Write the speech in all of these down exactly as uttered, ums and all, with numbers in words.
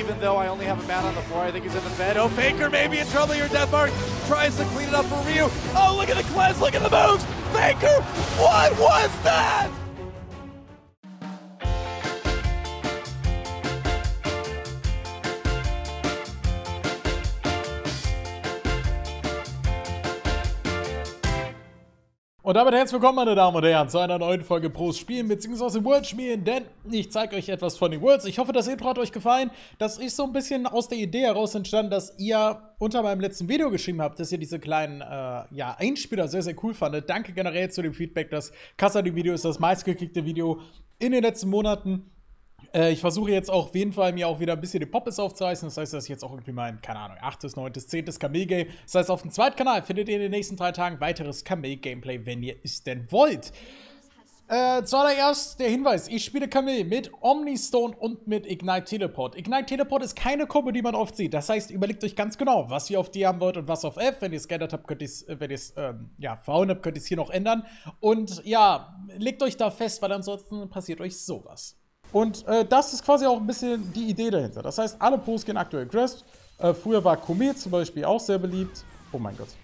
even though I only have a man on the floor. I think he's in the bed. Oh, Faker may be in trouble here. Deathmark tries to clean it up for Ryu. Oh, look at the cleanse. Look at the moves. Faker, what was that? Und damit herzlich willkommen, meine Damen und Herren, zu einer neuen Folge Pros Spielen bzw. Worlds Spielen, denn ich zeige euch etwas von den Worlds. Ich hoffe, das Intro hat euch gefallen. Das ist so ein bisschen aus der Idee heraus entstanden, dass ihr unter meinem letzten Video geschrieben habt, dass ihr diese kleinen äh, ja, Einspieler sehr, sehr cool fandet. Danke generell zu dem Feedback. Das Kassadin-Video ist das meistgeklickte Video in den letzten Monaten. Äh, ich versuche jetzt auch auf jeden Fall mir auch wieder ein bisschen die Poppes aufzureißen. Das heißt, dass ich jetzt auch irgendwie mein, keine Ahnung, achtes, neuntes, zehntes Kamel-Game. Das heißt, auf dem zweiten Kanal findet ihr in den nächsten drei Tagen weiteres Kamel-Gameplay, wenn ihr es denn wollt. Äh, zuallererst der Hinweis, ich spiele Kamel mit Omnistone und mit Ignite Teleport. Ignite Teleport ist keine Kombo, die man oft sieht. Das heißt, überlegt euch ganz genau, was ihr auf D haben wollt und was auf F. Wenn ihr es geändert habt, könnt ihr es, wenn ihr es, ähm, ja, verhauen habt, könnt ihr es hier noch ändern. Und ja, legt euch da fest, weil ansonsten passiert euch sowas. Und äh, das ist quasi auch ein bisschen die Idee dahinter. Das heißt, alle Pros gehen aktuell Crest. Äh, früher war Komet zum Beispiel auch sehr beliebt. Oh mein Gott.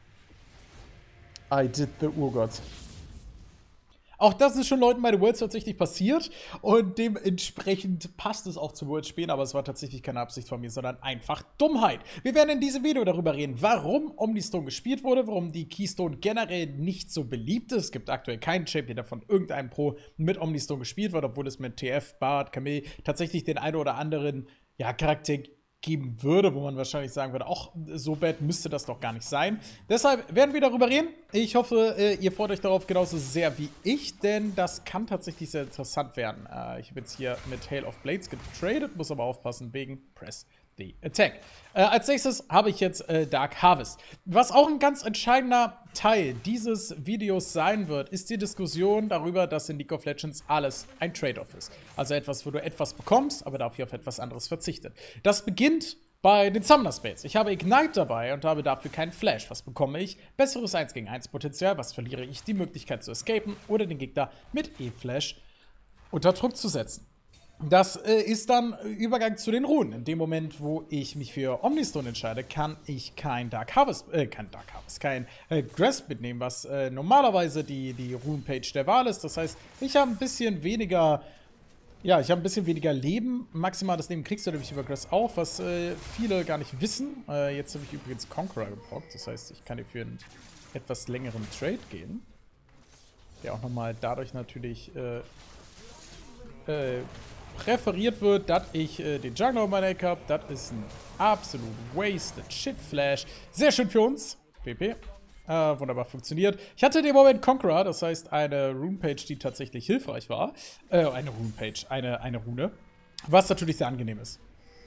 I did the Urgott. Auch das ist schon Leuten bei den Worlds tatsächlich passiert. Und dementsprechend passt es auch zu Worlds-Spielen. Aber es war tatsächlich keine Absicht von mir, sondern einfach Dummheit. Wir werden in diesem Video darüber reden, warum Omnistone gespielt wurde, warum die Keystone generell nicht so beliebt ist. Es gibt aktuell keinen Champion, der von irgendeinem Pro mit Omnistone gespielt wird, obwohl es mit T F, Bard, Kamel tatsächlich den einen oder anderen ja, Charakter geben würde, wo man wahrscheinlich sagen würde, auch so bad müsste das doch gar nicht sein. Deshalb werden wir darüber reden. Ich hoffe, ihr freut euch darauf genauso sehr wie ich, denn das kann tatsächlich sehr interessant werden. Ich habe jetzt hier mit Hail of Blades getradet, muss aber aufpassen wegen Press the Attack. Äh, als nächstes habe ich jetzt äh, Dark Harvest. Was auch ein ganz entscheidender Teil dieses Videos sein wird, ist die Diskussion darüber, dass in League of Legends alles ein Trade-off ist. Also etwas, wo du etwas bekommst, aber dafür auf etwas anderes verzichtet. Das beginnt bei den Summoner Spells. Ich habe Ignite dabei und habe dafür keinen Flash. Was bekomme ich? Besseres eins gegen eins Potenzial. Was verliere ich? Die Möglichkeit zu escapen oder den Gegner mit E-Flash unter Druck zu setzen. Das äh, ist dann Übergang zu den Runen. In dem Moment, wo ich mich für Omnistone entscheide, kann ich kein Dark Harvest, äh, kein Dark Harvest, kein äh, Grasp mitnehmen, was äh, normalerweise die, die Rune-Page der Wahl ist. Das heißt, ich habe ein bisschen weniger, ja, ich habe ein bisschen weniger Leben. Maximales Leben kriegst du nämlich über Grasp auf, was äh, viele gar nicht wissen. Äh, jetzt habe ich übrigens Conqueror gepockt. Das heißt, ich kann hier für einen etwas längeren Trade gehen. Der auch nochmal dadurch natürlich, äh, äh, präferiert wird, dass ich äh, den Jungler auf meiner Ecke habe. Das ist ein absolut wasted Shit Flash. Sehr schön für uns. P P. Äh, wunderbar funktioniert. Ich hatte in dem Moment Conqueror, das heißt eine Rune-Page, die tatsächlich hilfreich war. Äh, eine Rune-Page, eine, eine Rune. Was natürlich sehr angenehm ist.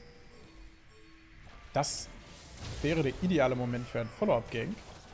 Das wäre der ideale Moment für ein Follow-up-Gang.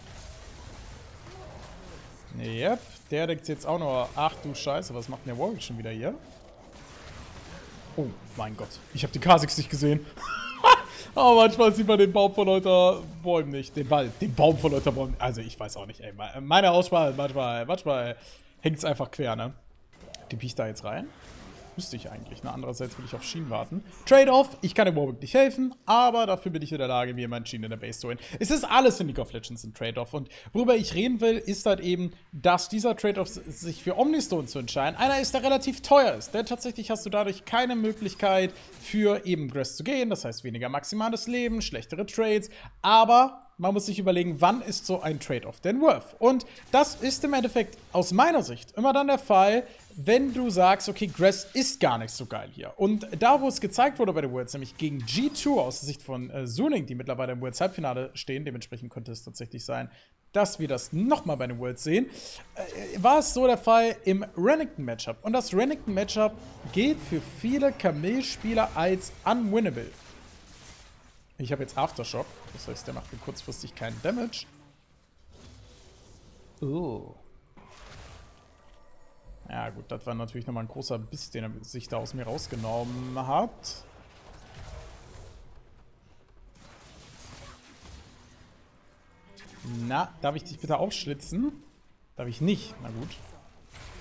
Yep, der denkt jetzt auch noch, ach du Scheiße, was macht denn der Warwick schon wieder hier? Oh mein Gott, ich habe die Kha'Zix nicht gesehen. Aber manchmal sieht man den Baum von lauter Bäumen nicht. Den Wald, den Baum von lauter Bäumen. Also ich weiß auch nicht, ey. Meine Aussprache, manchmal, manchmal hängt es einfach quer, ne? Die piech da jetzt rein. Müsste ich eigentlich, ne? Andererseits will ich auf Schienen warten. Trade-off, ich kann dem Warwick nicht helfen, aber dafür bin ich in der Lage, mir meinen Schienen in der Base zu holen. Es ist alles in League of Legends ein Trade-off. Und worüber ich reden will, ist halt eben, dass dieser Trade-off sich für Omnistone zu entscheiden, einer ist, der relativ teuer ist. Denn tatsächlich hast du dadurch keine Möglichkeit, für eben Grasp zu gehen. Das heißt, weniger maximales Leben, schlechtere Trades, aber man muss sich überlegen, wann ist so ein Trade-off denn worth? Und das ist im Endeffekt aus meiner Sicht immer dann der Fall, wenn du sagst, okay, Grasp ist gar nicht so geil hier. Und da, wo es gezeigt wurde bei den Worlds, nämlich gegen G zwei aus der Sicht von äh, Suning, die mittlerweile im Worlds Halbfinale stehen, dementsprechend könnte es tatsächlich sein, dass wir das nochmal bei den Worlds sehen, äh, war es so der Fall im Renekton-Matchup. Und das Renekton-Matchup gilt für viele Kamel-Spieler als unwinnable. Ich habe jetzt Aftershock, das heißt, der macht mir kurzfristig keinen Damage. Oh. Ja gut, das war natürlich nochmal ein großer Biss, den er sich da aus mir rausgenommen hat. Na, darf ich dich bitte aufschlitzen? Darf ich nicht? Na gut.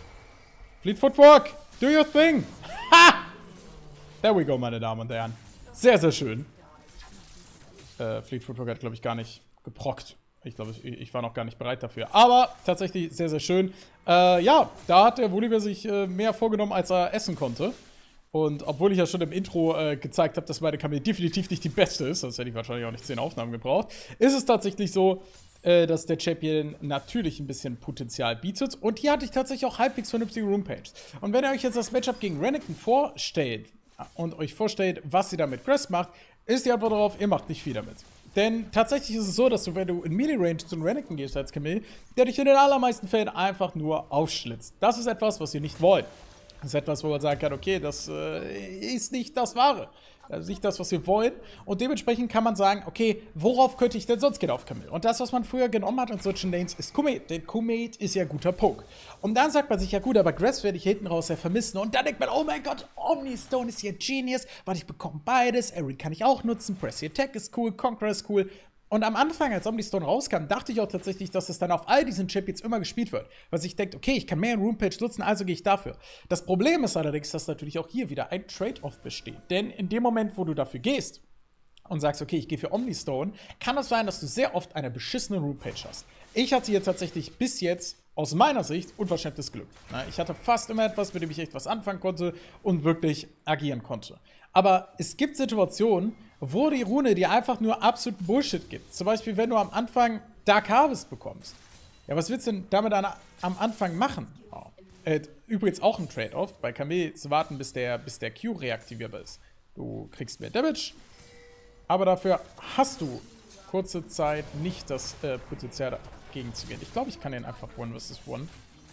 Fleet Footwork! Do your thing! Ha! There we go, meine Damen und Herren. Sehr, sehr schön. Äh, Fleet Footwork hat, glaube ich, gar nicht geprockt. Ich glaube, ich, ich war noch gar nicht bereit dafür. Aber tatsächlich sehr, sehr schön. Äh, ja, da hat der Volibear sich äh, mehr vorgenommen, als er essen konnte. Und obwohl ich ja schon im Intro äh, gezeigt habe, dass meine Kamera definitiv nicht die beste ist, sonst hätte ich wahrscheinlich auch nicht zehn Aufnahmen gebraucht, ist es tatsächlich so, äh, dass der Champion natürlich ein bisschen Potenzial bietet. Und hier hatte ich tatsächlich auch halbwegs vernünftige Room-Pages. Und wenn ihr euch jetzt das Matchup gegen Renekton vorstellt und euch vorstellt, was sie da mit Grass macht, ist die Antwort darauf, ihr macht nicht viel damit. Denn tatsächlich ist es so, dass du, wenn du in Melee-Range zu einem Renekton gehst als Camille, der dich in den allermeisten Fällen einfach nur aufschlitzt. Das ist etwas, was ihr nicht wollt. Das ist etwas, wo man sagen kann, okay, das äh, ist nicht das Wahre. Das ist nicht das, was wir wollen. Und dementsprechend kann man sagen, okay, worauf könnte ich denn sonst gehen auf Camille? Und das, was man früher genommen hat in solchen Lanes, ist Komet. Denn Komet ist ja guter Poke. Und dann sagt man sich, ja gut, aber Grass werde ich hinten raus ja vermissen. Und dann denkt man, oh mein Gott, Omnistone ist hier Genius, weil ich bekomme beides. Aerie kann ich auch nutzen, Pressy Attack ist cool, Conqueror ist cool. Und am Anfang, als Omnistone rauskam, dachte ich auch tatsächlich, dass es dann auf all diesen Champions immer gespielt wird. Weil sich denkt, okay, ich kann mehr in Room-Page nutzen, also gehe ich dafür. Das Problem ist allerdings, dass natürlich auch hier wieder ein Trade-off besteht. Denn in dem Moment, wo du dafür gehst und sagst, okay, ich gehe für Omnistone, kann es sein, dass du sehr oft eine beschissene Room-Page hast. Ich hatte hier tatsächlich bis jetzt aus meiner Sicht unverschämtes Glück. Ich hatte fast immer etwas, mit dem ich echt was anfangen konnte und wirklich agieren konnte. Aber es gibt Situationen, wo die Rune dir einfach nur absoluten Bullshit gibt. Zum Beispiel, wenn du am Anfang Dark Harvest bekommst. Ja, was willst du denn damit an, am Anfang machen? Oh. Äh, übrigens auch ein Trade-off, bei Camille zu warten, bis der, bis der Q reaktivierbar ist. Du kriegst mehr Damage, aber dafür hast du kurze Zeit nicht das äh, Potenzial dagegen zu gehen. Ich glaube, ich kann den einfach One versus One.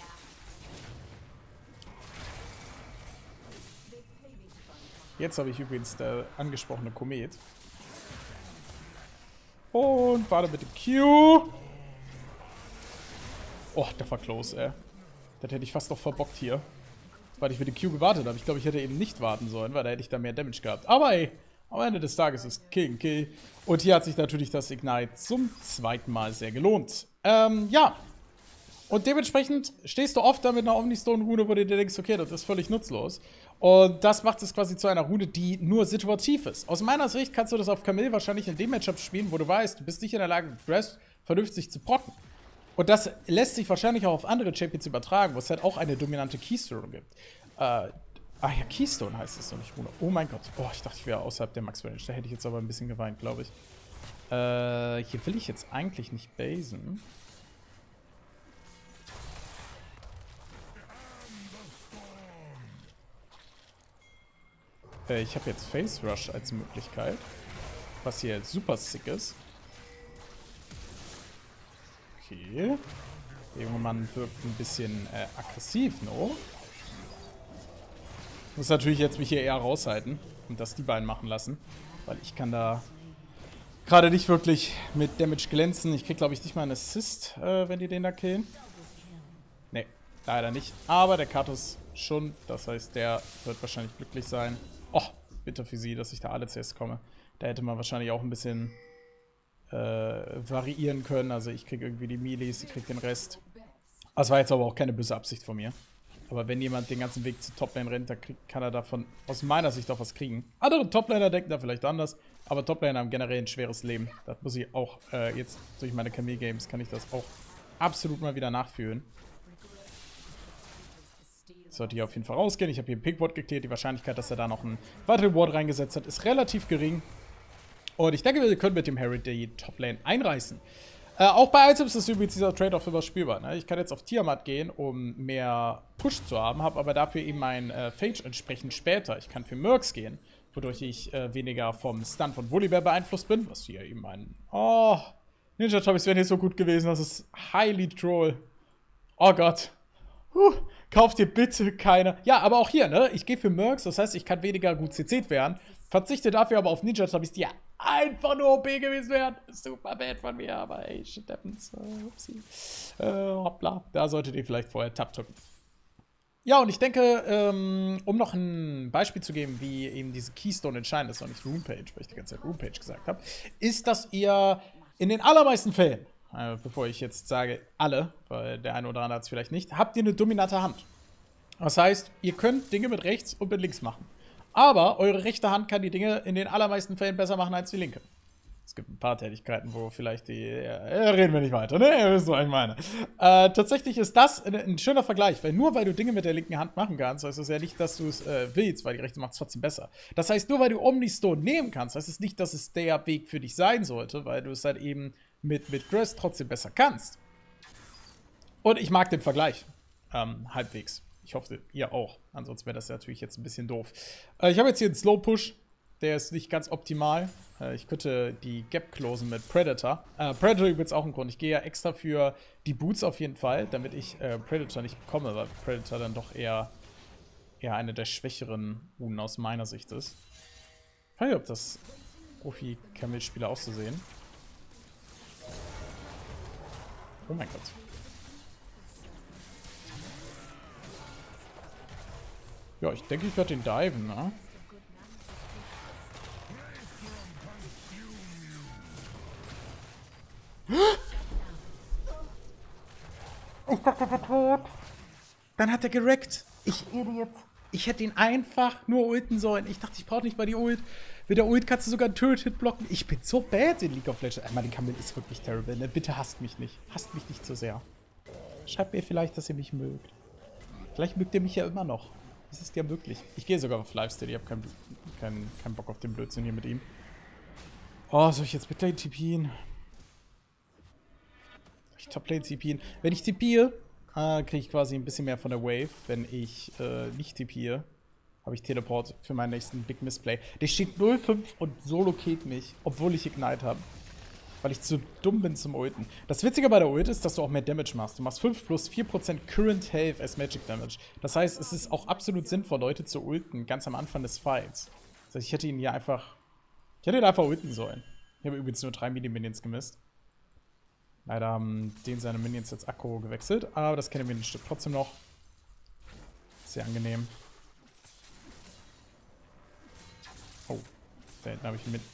Jetzt habe ich übrigens der angesprochene Komet. Und warte mit dem Q. Oh, der war close, ey. Das hätte ich fast noch verbockt hier. Weil ich mit dem Q gewartet habe. Ich glaube, ich hätte eben nicht warten sollen, weil da hätte ich da mehr Damage gehabt. Aber ey, am Ende des Tages ist King Kill. Und hier hat sich natürlich das Ignite zum zweiten Mal sehr gelohnt. Ähm, ja. Und dementsprechend stehst du oft da mit einer Omnistone-Rune, wo du dir denkst, okay, das ist völlig nutzlos. Und das macht es quasi zu einer Rune, die nur situativ ist. Aus meiner Sicht kannst du das auf Camille wahrscheinlich in dem Matchup spielen, wo du weißt, du bist nicht in der Lage, Grass vernünftig zu protten. Und das lässt sich wahrscheinlich auch auf andere Champions übertragen, wo es halt auch eine dominante Keystone gibt. Äh, ah ja, Keystone heißt es doch nicht, Rune. Oh mein Gott. Oh, ich dachte, ich wäre außerhalb der Max-Range. Da hätte ich jetzt aber ein bisschen geweint, glaube ich. Äh, hier will ich jetzt eigentlich nicht basen. Ich habe jetzt Face Rush als Möglichkeit, was hier super sick ist. Okay. Der junge Mann wirkt ein bisschen äh, aggressiv, no? Ich muss natürlich jetzt mich hier eher raushalten und das die beiden machen lassen, weil ich kann da gerade nicht wirklich mit Damage glänzen. Ich krieg, glaube ich, nicht mal einen Assist, äh, wenn die den da killen. Nee, leider nicht. Aber der Katus schon, das heißt, der wird wahrscheinlich glücklich sein. Oh, bitter für sie, dass ich da alle zuerst komme. Da hätte man wahrscheinlich auch ein bisschen äh, variieren können. Also ich kriege irgendwie die Melees, sie kriegt den Rest. Das war jetzt aber auch keine böse Absicht von mir. Aber wenn jemand den ganzen Weg zur Toplane rennt, dann krieg, kann er davon aus meiner Sicht auch was kriegen. Andere Toplaner denken da vielleicht anders, aber Toplaner haben generell ein schweres Leben. Das muss ich auch äh, jetzt durch meine Camille-Games kann ich das auch absolut mal wieder nachfühlen. Sollte hier auf jeden Fall rausgehen. Ich habe hier einen Pinkboard geklärt. Die Wahrscheinlichkeit, dass er da noch einen weiteren Ward reingesetzt hat, ist relativ gering. Und ich denke, wir können mit dem Harry die Toplane einreißen. Äh, auch bei Items ist übrigens dieser Trade-off immer spielbar. Ne? Ich kann jetzt auf Tiamat gehen, um mehr Push zu haben, habe aber dafür eben mein äh, Phage entsprechend später. Ich kann für Mercs gehen, wodurch ich äh, weniger vom Stun von Volibear beeinflusst bin. Was hier eben ein... Oh, Ninja Toys wären hier so gut gewesen. Das ist highly troll. Oh Gott. Huh. Kauft dir bitte keine. Ja, aber auch hier, ne? Ich gehe für Mercs, das heißt, ich kann weniger gut C C'd werden. Verzichte dafür aber auf Ninja Tabis, die ja einfach nur O P gewesen wären. Super bad von mir, aber ey, shit happens. Uh, upsie. Äh, hoppla. Da solltet ihr vielleicht vorher Tab drücken. Ja, und ich denke, ähm, um noch ein Beispiel zu geben, wie eben diese Keystone entscheidend ist, und nicht Room-Page, weil ich die ganze Zeit Room-Page gesagt habe, ist, dass ihr in den allermeisten Fällen, äh, bevor ich jetzt sage alle, weil der eine oder andere hat es vielleicht nicht, habt ihr eine dominante Hand. Das heißt, ihr könnt Dinge mit rechts und mit links machen. Aber eure rechte Hand kann die Dinge in den allermeisten Fällen besser machen als die linke. Es gibt ein paar Tätigkeiten, wo vielleicht die... Ja, reden wir nicht weiter, ne? Ihr wisst, was ich meine. Äh, tatsächlich ist das ein, ein schöner Vergleich, weil nur weil du Dinge mit der linken Hand machen kannst, heißt das ja nicht, dass du es äh, willst, weil die rechte macht es trotzdem besser. Das heißt, nur weil du Omnistone nehmen kannst, heißt es nicht, dass es der Weg für dich sein sollte, weil du es halt eben mit, mit Grass trotzdem besser kannst. Und ich mag den Vergleich. Ähm, halbwegs. Ich hoffe, ihr auch. Ansonsten wäre das natürlich jetzt ein bisschen doof. Äh, ich habe jetzt hier einen Slow Push. Der ist nicht ganz optimal. Äh, ich könnte die Gap closen mit Predator. Äh, Predator übrigens auch ein Grund. Ich gehe ja extra für die Boots auf jeden Fall, damit ich äh, Predator nicht bekomme, weil Predator dann doch eher, eher eine der schwächeren Runen aus meiner Sicht ist. Ich weiß nicht, ob das Profi-Camel-Spieler auch so sehen. Oh mein Gott. Ja, ich denke, ich werde den diven, ne? Ich dachte, er war tot. Dann hat er gerackt. Ich Idiot. Ich hätte ihn einfach nur ulten sollen. Ich dachte, ich brauche nicht mal die Ult. Mit der Ult kannst du sogar einen Turret-Hit blocken. Ich bin so bad in League of Legends. Einmal, die Camille ist wirklich terrible, ne? Bitte hasst mich nicht. Hasst mich nicht so sehr. Schreibt mir vielleicht, dass ihr mich mögt. Vielleicht mögt ihr mich ja immer noch. Das ist ja möglich. Ich gehe sogar auf Lifesteal. Ich habe keinen kein, kein Bock auf den Blödsinn hier mit ihm. Oh, soll ich jetzt Midlane T P'n? Ich Toplane T P'n. Wenn ich T P'e, äh, kriege ich quasi ein bisschen mehr von der Wave. Wenn ich äh, nicht T P'e, habe ich Teleport für meinen nächsten Big Missplay. Der steht null fünf und solo killt mich, obwohl ich Ignite habe. Weil ich zu dumm bin zum Ulten. Das Witzige bei der Ult ist, dass du auch mehr Damage machst. Du machst fünf plus vier Prozent Current Health als Magic Damage. Das heißt, es ist auch absolut sinnvoll, Leute zu ulten, ganz am Anfang des Fights. Das heißt, ich hätte ihn hier einfach... Ich hätte ihn einfach ulten sollen. Ich habe übrigens nur drei Mini-Minions gemisst. Leider haben den seine Minions jetzt Akku gewechselt, aber das keine Minion stimmt trotzdem noch. Sehr angenehm. Oh, da hinten habe ich ihn mit...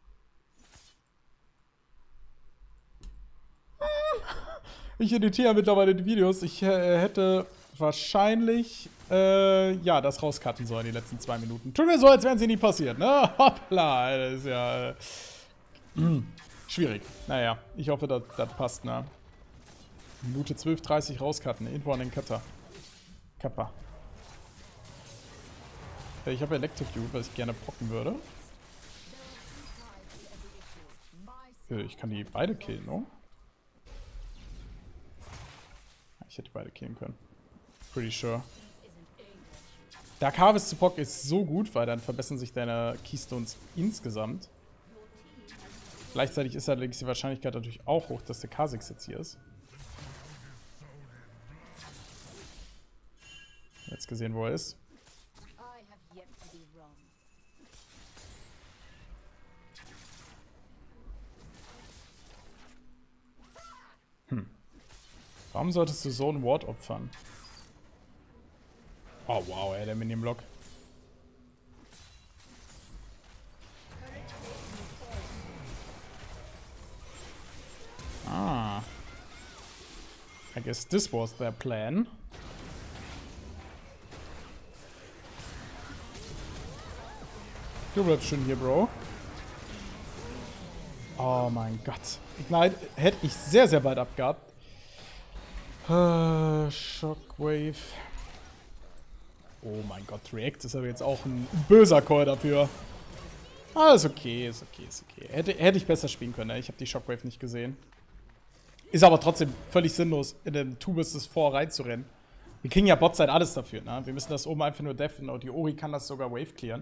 Ich editiere mittlerweile die Videos. Ich äh, hätte wahrscheinlich, äh, ja, das rauscutten sollen, die letzten zwei Minuten. Tut mir so, als wären sie nie passiert, ne? Hoppla, das ist ja, äh, mh, schwierig. Naja, ich hoffe, das, das passt, ne? Minute zwölf dreißig rauscutten, irgendwo an den Cutter. Kappa. Ich habe Electrocute, was ich gerne procken würde. Ich kann die beide killen, ne? Ich hätte beide killen können. Pretty sure. Dark Harvest zu Proc ist so gut, weil dann verbessern sich deine Keystones insgesamt. Gleichzeitig ist allerdings die Wahrscheinlichkeit natürlich auch hoch, dass der Kha'Zix jetzt hier ist. Jetzt gesehen, wo er ist. Hm. Warum solltest du so einen Ward opfern? Oh wow, ey, der Minion-Block. Ah. I guess this was their plan. Du bleibst schön hier, Bro. Oh mein Gott. Ignite hätte ich sehr, sehr bald abgehabt. Uh, Shockwave. Oh mein Gott, React ist aber jetzt auch ein böser Call dafür. Ah, ist okay, ist okay, ist okay. Hätte, hätte ich besser spielen können, ne? Ich habe die Shockwave nicht gesehen. Ist aber trotzdem völlig sinnlos, in den Two versus four reinzurennen. Wir kriegen ja Botside alles dafür, ne? Wir müssen das oben einfach nur deffen und die Ori kann das sogar Wave clearen.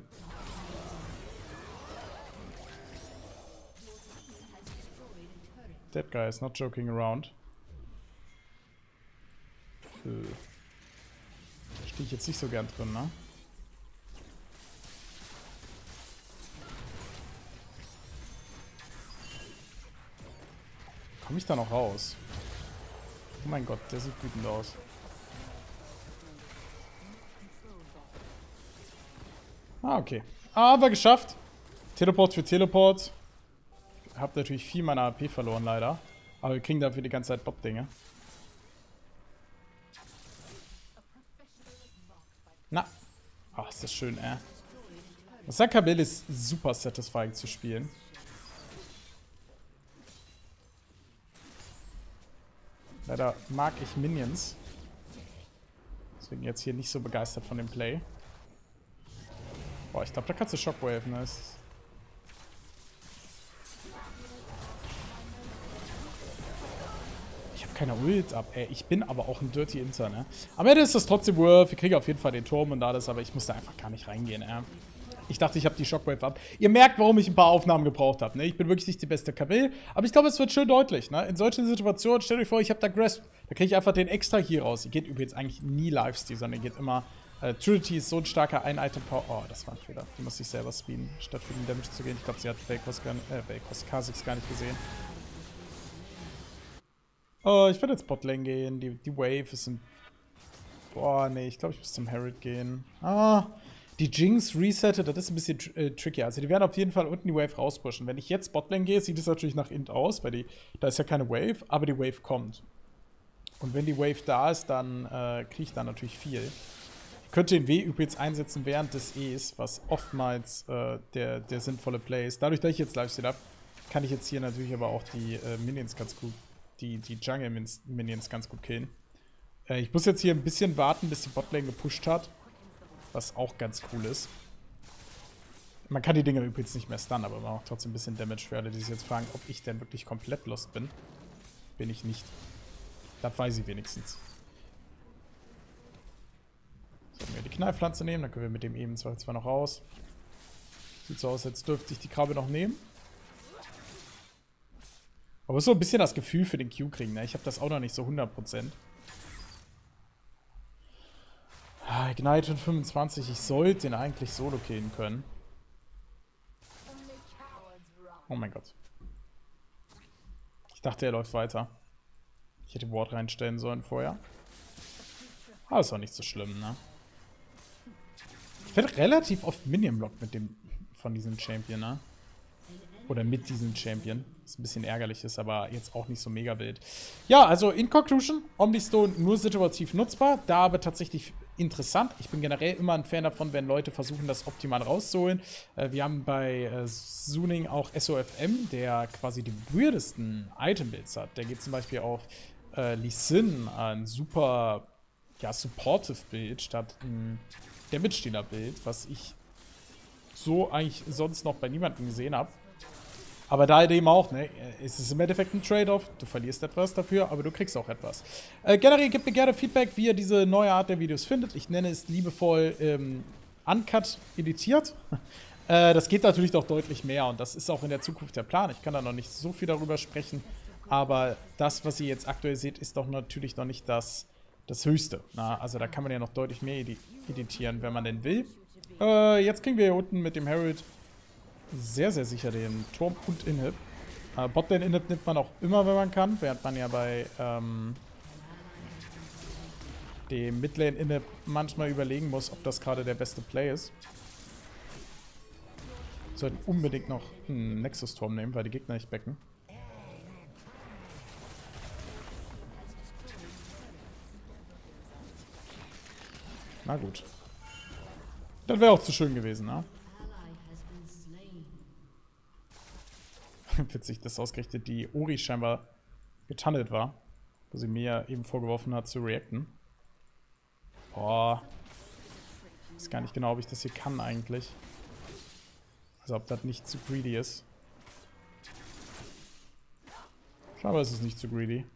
That guy is not joking around. Da stehe ich jetzt nicht so gern drin, ne? Komme ich da noch raus? Oh mein Gott, der sieht wütend aus. Ah, okay. Aber geschafft. Teleport für Teleport. Hab natürlich viel meiner A P verloren, leider. Aber wir kriegen dafür die ganze Zeit Bot-Dinge. Na. Ach, ist das schön, äh. Sakabil ist super satisfying zu spielen. Leider mag ich Minions. Deswegen jetzt hier nicht so begeistert von dem Play. Boah, ich glaube, da kannst du Shockwave, ne? Ich habe keine Ult ab, ey. Ich bin aber auch ein Dirty Inter, ne? Am Ende ist das trotzdem worth. Wir kriegen auf jeden Fall den Turm und alles, aber ich musste einfach gar nicht reingehen, ey. Ich dachte, ich habe die Shockwave ab. Ihr merkt, warum ich ein paar Aufnahmen gebraucht habe. Ne? Ich bin wirklich nicht die beste Kabil, aber ich glaube, es wird schön deutlich. Ne? In solchen Situationen, stellt euch vor, ich habe da Grasp. Da kriege ich einfach den extra hier raus. Ihr geht übrigens eigentlich nie Lifesteal, sondern ihr geht immer. Äh, Trinity ist so ein starker Ein-Item-Power. Oh, das war ein Fehler. Die muss sich selber speeden, statt für den Damage zu gehen. Ich glaube, sie hat Bakos gar nicht, äh, Bakos Kha'Zix gar nicht gesehen. Oh, ich werde jetzt Botlane gehen. Die, die Wave ist ein. Boah, nee, ich glaube, ich muss zum Herald gehen. Ah. Die Jinx resettet, das ist ein bisschen äh, tricky. Also die werden auf jeden Fall unten die Wave rauspushen. Wenn ich jetzt Botlane gehe, sieht es natürlich nach Int aus, weil die, da ist ja keine Wave, aber die Wave kommt. Und wenn die Wave da ist, dann äh, kriege ich da natürlich viel. Ich könnte den W übrigens einsetzen während des E's, was oftmals äh, der, der sinnvolle Play ist. Dadurch, dass ich jetzt Lifesteal habe, kann ich jetzt hier natürlich aber auch die äh, Minions ganz gut, die, die Jungle-Minions ganz gut killen. Äh, ich muss jetzt hier ein bisschen warten, bis die Botlane gepusht hat. Was auch ganz cool ist. Man kann die Dinger übrigens nicht mehr stunnen, aber man macht trotzdem ein bisschen Damage für alle, die sich jetzt fragen, ob ich denn wirklich komplett lost bin. Bin ich nicht. Das weiß ich wenigstens. Sollten wir die Knallpflanze nehmen, dann können wir mit dem eben zwar noch raus. Sieht so aus, als dürfte ich die Krabbe noch nehmen. Aber so ein bisschen das Gefühl für den Q kriegen, ne? Ich habe das auch noch nicht so hundert Prozent. Ignite in fünfundzwanzig, ich sollte den eigentlich solo killen können. Oh mein Gott. Ich dachte, er läuft weiter. Ich hätte Ward reinstellen sollen vorher. Aber ist auch nicht so schlimm, ne? Ich werde relativ oft Minion-Block mit dem von diesem Champion, ne? Oder mit diesem Champion. Was ein bisschen ärgerlich ist, aber jetzt auch nicht so mega wild. Ja, also in Conclusion, Omnistone nur situativ nutzbar, da aber tatsächlich interessant. Ich bin generell immer ein Fan davon, wenn Leute versuchen, das optimal rauszuholen. Äh, wir haben bei äh, Suning auch S O F M, der quasi die weirdesten Item-Builds hat. Der geht zum Beispiel auf äh, Lee Sin, ein super ja, Supportive-Bild statt ein Damage-Dealer-Bild, was ich so eigentlich sonst noch bei niemandem gesehen habe. Aber da eben auch, ne, es ist im Endeffekt ein Trade-off. Du verlierst etwas dafür, aber du kriegst auch etwas. Äh, generell gebt mir gerne Feedback, wie ihr diese neue Art der Videos findet. Ich nenne es liebevoll ähm, Uncut editiert. äh, das geht natürlich doch deutlich mehr und das ist auch in der Zukunft der Plan. Ich kann da noch nicht so viel darüber sprechen, aber das, was ihr jetzt aktuell seht, ist doch natürlich noch nicht das, das Höchste. Na, also da kann man ja noch deutlich mehr edi editieren, wenn man denn will. Äh, jetzt kriegen wir hier unten mit dem Herald sehr, sehr sicher den Turm und Inhib. Äh, Botlane Inhib nimmt man auch immer, wenn man kann, während man ja bei ähm, dem Midlane Inhib manchmal überlegen muss, ob das gerade der beste Play ist. Wir sollten unbedingt noch einen Nexus-Turm nehmen, weil die Gegner nicht backen. Na gut. Das wäre auch zu schön gewesen, ne? Witzig, dass ausgerechnet die Ori scheinbar getunnelt war, wo sie mir eben vorgeworfen hat zu reacten. Boah. Ich weiß gar nicht genau, ob ich das hier kann eigentlich. Also ob das nicht zu greedy ist. Scheinbar ist es nicht zu greedy.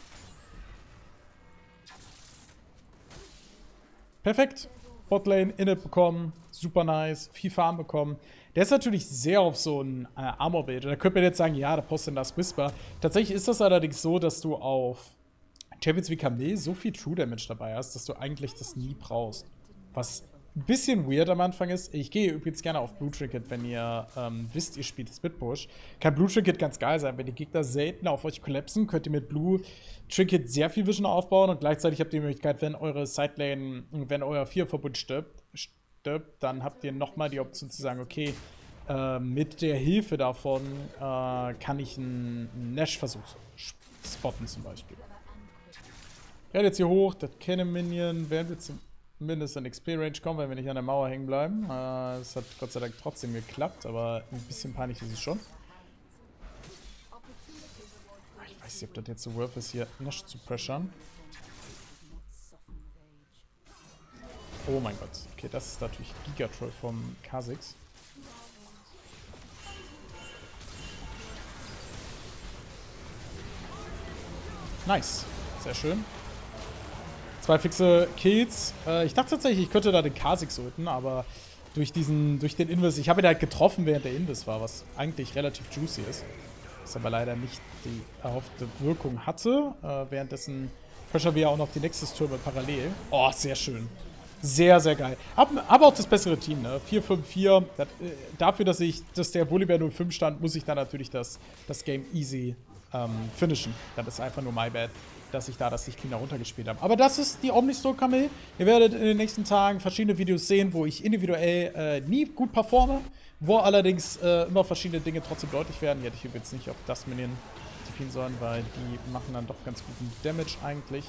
Perfekt. Botlane, Inhib bekommen. Super nice. Viel Farm bekommen. Der ist natürlich sehr auf so ein äh, Armor-Bild. Und da könnte man jetzt sagen, ja, da brauchst du denn das Whisper. Tatsächlich ist das allerdings so, dass du auf Champions wie Camille so viel True Damage dabei hast, dass du eigentlich das nie brauchst. Was ein bisschen weird am Anfang ist. Ich gehe übrigens gerne auf Blue Trinket, wenn ihr ähm, wisst, ihr spielt Split Push. Kann Blue Trinket ganz geil sein. Wenn die Gegner selten auf euch kollapsen, könnt ihr mit Blue Trinket sehr viel Vision aufbauen. Und gleichzeitig habt ihr die Möglichkeit, wenn eure Sidelane, wenn euer Vier-Verbund stirbt, stirbt, dann habt ihr nochmal die Option zu sagen, okay, äh, mit der Hilfe davon äh, kann ich einen Nash-Versuch spotten zum Beispiel. Ich werde jetzt hier hoch, das Cannon Minion, werden wir zum mindestens in X P-Range kommen, wenn wir nicht an der Mauer hängen bleiben. Äh, das hat Gott sei Dank trotzdem geklappt, aber ein bisschen peinlich ist es schon. Ich weiß nicht, ob das jetzt so worth ist, hier Nash zu pressern. Oh mein Gott. Okay, das ist natürlich Gigatroll vom Kha'Zix. Nice. Sehr schön. Zwei fixe Kills. Äh, ich dachte tatsächlich, ich könnte da den Kha'Zix ulten, aber durch diesen, durch den Invis, ich habe ihn halt getroffen, während der Invis war, was eigentlich relativ juicy ist. Was aber leider nicht die erhoffte Wirkung hatte. Äh, währenddessen pressure wir auch noch die Nexus-Türme parallel. Oh, sehr schön. Sehr, sehr geil. Aber, aber auch das bessere Team, ne? vier fünf vier. Das, äh, dafür, dass ich, dass der Volibear null fünf stand, muss ich da natürlich das, das Game easy ähm, finishen. Das ist einfach nur my bad, dass ich da das nicht cleaner runtergespielt habe. Aber das ist die Omnistore-Kamel. Ihr werdet in den nächsten Tagen verschiedene Videos sehen, wo ich individuell äh, nie gut performe, wo allerdings äh, immer verschiedene Dinge trotzdem deutlich werden. Hier hätte ich übrigens nicht auf das Minion tippen sollen, weil die machen dann doch ganz guten Damage eigentlich.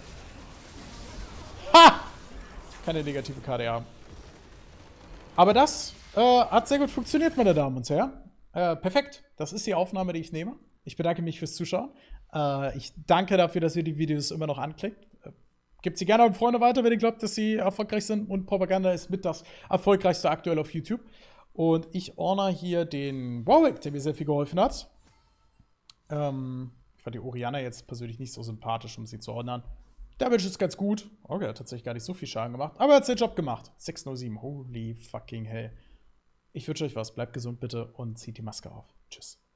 Ha! Keine negative K D A. Aber das äh, hat sehr gut funktioniert, meine Damen und Herren. Äh, perfekt. Das ist die Aufnahme, die ich nehme. Ich bedanke mich fürs Zuschauen. Äh, ich danke dafür, dass ihr die Videos immer noch anklickt. Äh, Gebt sie gerne an Freunde weiter, wenn ihr glaubt, dass sie erfolgreich sind. Und Propaganda ist mit das erfolgreichste aktuell auf YouTube. Und ich honor hier den Warwick, der mir sehr viel geholfen hat. Ähm, ich fand die Orianna jetzt persönlich nicht so sympathisch, um sie zu honern. Damage ist ganz gut. Okay, hat tatsächlich gar nicht so viel Schaden gemacht. Aber er hat seinen Job gemacht. sechs null sieben. Holy fucking hell. Ich wünsche euch was. Bleibt gesund bitte und zieht die Maske auf. Tschüss.